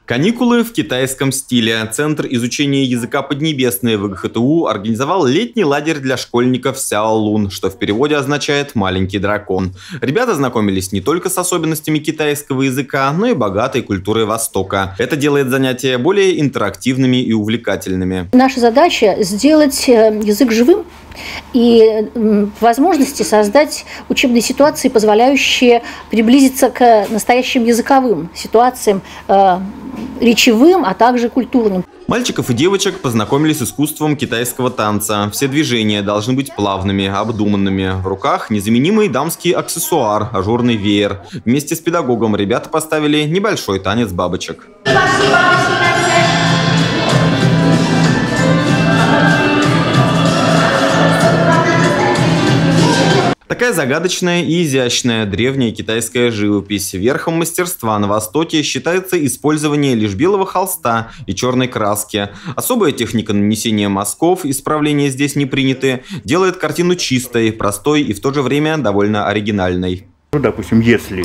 Каникулы в китайском стиле. Центр изучения языка Поднебесной в ИГХТУ организовал летний лагерь для школьников Сяолун, что в переводе означает «маленький дракон». Ребята знакомились не только с особенностями китайского языка, но и богатой культурой Востока. Это делает занятия более интерактивными и увлекательными. Наша задача – сделать язык живым и возможности создать учебные ситуации, позволяющие приблизиться к настоящим языковым ситуациям, речевым, а также культурным. Мальчиков и девочек познакомили с искусством китайского танца. Все движения должны быть плавными, обдуманными. В руках незаменимый дамский аксессуар – ажурный веер. Вместе с педагогом ребята поставили небольшой танец бабочек. Такая загадочная и изящная древняя китайская живопись. Верхом мастерства на Востоке считается использование лишь белого холста и черной краски. Особая техника нанесения мазков, исправления здесь не приняты, делает картину чистой, простой и в то же время довольно оригинальной. Допустим, если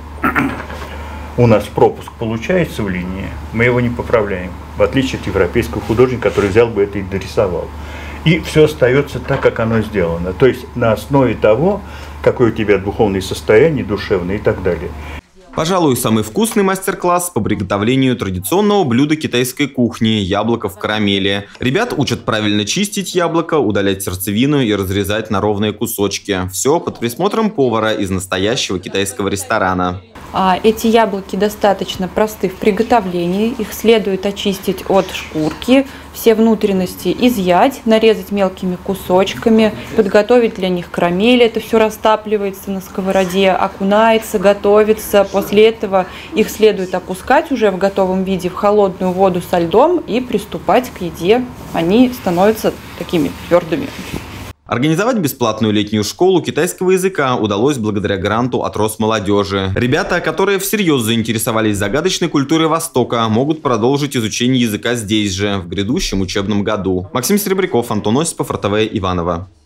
у нас пропуск получается в линии, мы его не поправляем, в отличие от европейского художника, который взял бы это и дорисовал. И все остается так, как оно сделано. То есть на основе того, какое у тебя духовное состояние, душевное и так далее. Пожалуй, самый вкусный мастер-класс по приготовлению традиционного блюда китайской кухни – яблоко в карамели. Ребят учат правильно чистить яблоко, удалять сердцевину и разрезать на ровные кусочки. Все под присмотром повара из настоящего китайского ресторана. Эти яблоки достаточно просты в приготовлении. Их следует очистить от шкурки, все внутренности изъять, нарезать мелкими кусочками, подготовить для них карамель. Это все растапливается на сковороде, окунается, готовится. После этого их следует опускать уже в готовом виде в холодную воду со льдом и приступать к еде. Они становятся такими твердыми. Организовать бесплатную летнюю школу китайского языка удалось благодаря гранту от Росмолодежи. Ребята, которые всерьез заинтересовались загадочной культурой Востока, могут продолжить изучение языка здесь же, в грядущем учебном году. Максим Серебряков, Антон Осипов, РТВ Иваново.